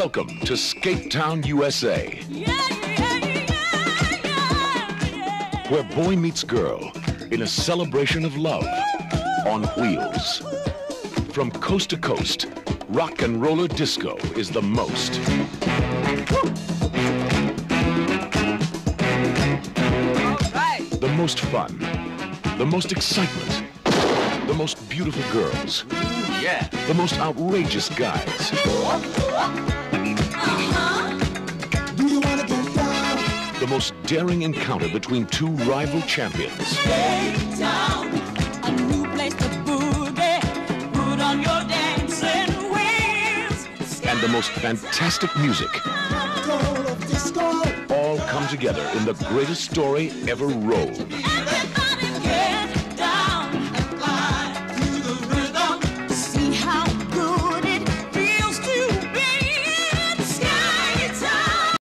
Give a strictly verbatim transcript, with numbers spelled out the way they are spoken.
Welcome to Skate Town, U S A, where boy meets girl in a celebration of love on wheels. From coast to coast, rock and roller disco is the most. The most fun, the most excitement, the most beautiful girls, yeah, the most outrageous guys. Do you wanna get down? The most daring encounter between two rival champions. Skate Town, a new place to boogie. Put on your dancing wheels. And the most fantastic music. Call of disco. All come together in the greatest story ever wrote. And